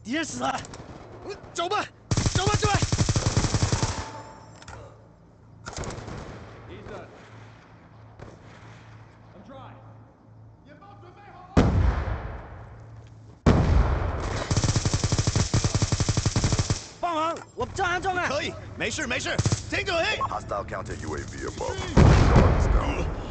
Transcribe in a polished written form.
敌人死了，走吧，走吧，诸位。 引爆准备好了。 帮忙，我正安装啊。 可以，没事没事，听准。 Hostile counter UAV above. Guards down.